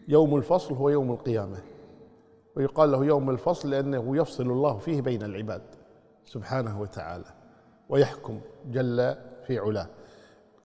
يوم الفصل هو يوم القيامة، ويقال له يوم الفصل لأنه يفصل الله فيه بين العباد سبحانه وتعالى ويحكم جل في علاه.